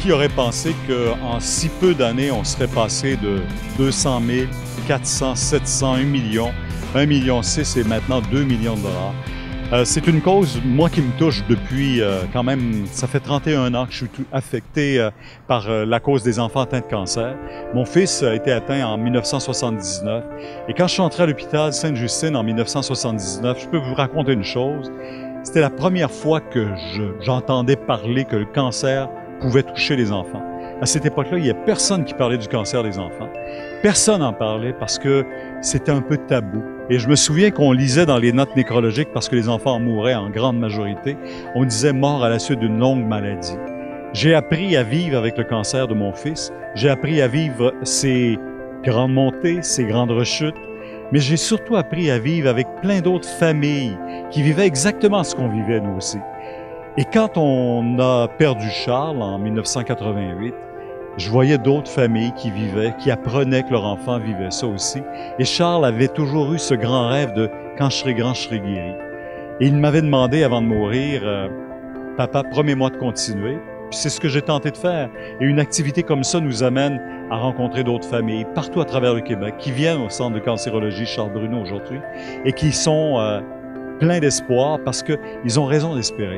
Qui aurait pensé qu'en si peu d'années, on serait passé de 200 000, 400, 700, 1 million, 1,6 million et maintenant 2 millions de dollars. C'est une cause, moi, qui me touche depuis quand même, ça fait 31 ans que je suis affecté par la cause des enfants atteints de cancer. Mon fils a été atteint en 1979 et quand je suis entré à l'hôpital Sainte-Justine en 1979, je peux vous raconter une chose, c'était la première fois que j'entendais parler que le cancer pouvait toucher les enfants. À cette époque-là, il n'y a personne qui parlait du cancer des enfants. Personne n'en parlait parce que c'était un peu tabou. Et je me souviens qu'on lisait dans les notes nécrologiques, parce que les enfants en mouraient en grande majorité, on disait « mort à la suite d'une longue maladie ». J'ai appris à vivre avec le cancer de mon fils. J'ai appris à vivre ses grandes montées, ses grandes rechutes. Mais j'ai surtout appris à vivre avec plein d'autres familles qui vivaient exactement ce qu'on vivait nous aussi. Et quand on a perdu Charles en 1988, je voyais d'autres familles qui vivaient, qui apprenaient que leur enfant vivait ça aussi. Et Charles avait toujours eu ce grand rêve de « quand je serai grand, je serai guéri ». Et il m'avait demandé avant de mourir « Papa, promets-moi de continuer ». Puis c'est ce que j'ai tenté de faire. Et une activité comme ça nous amène à rencontrer d'autres familles partout à travers le Québec qui viennent au Centre de cancérologie Charles Bruno aujourd'hui et qui sont pleins d'espoir parce qu'ils ont raison d'espérer.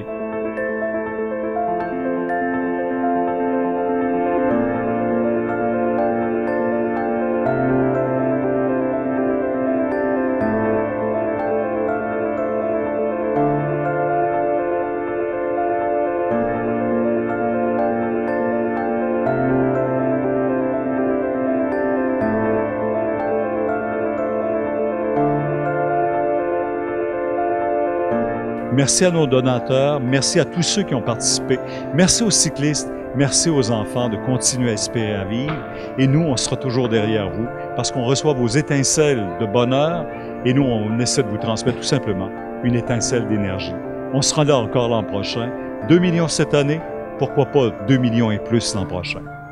Merci à nos donateurs, merci à tous ceux qui ont participé, merci aux cyclistes, merci aux enfants de continuer à espérer à vivre. Et nous, on sera toujours derrière vous parce qu'on reçoit vos étincelles de bonheur et nous, on essaie de vous transmettre tout simplement une étincelle d'énergie. On sera là encore l'an prochain, 2 millions cette année, pourquoi pas 2 millions et plus l'an prochain.